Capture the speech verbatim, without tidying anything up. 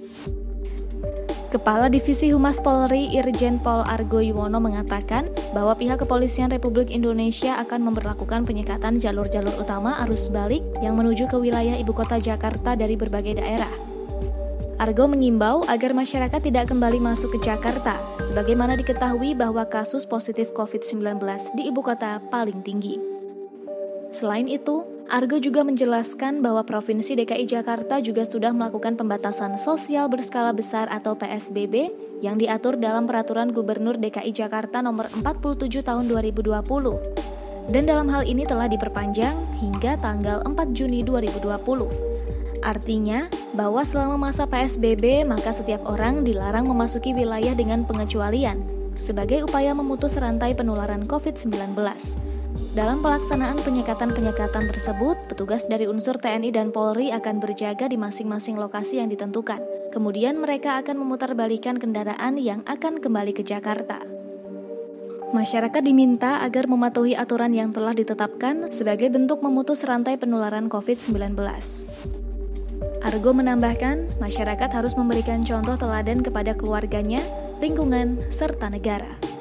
Kepala Divisi Humas Polri Irjen Pol Argo Yuwono mengatakan bahwa pihak Kepolisian Republik Indonesia akan memberlakukan penyekatan jalur-jalur utama arus balik yang menuju ke wilayah Ibu Kota Jakarta dari berbagai daerah. Argo mengimbau agar masyarakat tidak kembali masuk ke Jakarta, sebagaimana diketahui bahwa kasus positif covid sembilan belas di ibu kota paling tinggi. Selain itu, Argo juga menjelaskan bahwa Provinsi D K I Jakarta juga sudah melakukan pembatasan sosial berskala besar atau P S B B yang diatur dalam Peraturan Gubernur D K I Jakarta Nomor empat puluh tujuh Tahun dua ribu dua puluh. Dan dalam hal ini telah diperpanjang hingga tanggal empat Juni dua ribu dua puluh. Artinya, bahwa selama masa P S B B maka setiap orang dilarang memasuki wilayah dengan pengecualian sebagai upaya memutus rantai penularan covid sembilan belas. Dalam pelaksanaan penyekatan-penyekatan tersebut, petugas dari unsur T N I dan Polri akan berjaga di masing-masing lokasi yang ditentukan. Kemudian mereka akan memutarbalikkan kendaraan yang akan kembali ke Jakarta. Masyarakat diminta agar mematuhi aturan yang telah ditetapkan sebagai bentuk memutus rantai penularan covid sembilan belas. Argo menambahkan, masyarakat harus memberikan contoh teladan kepada keluarganya, lingkungan, serta negara.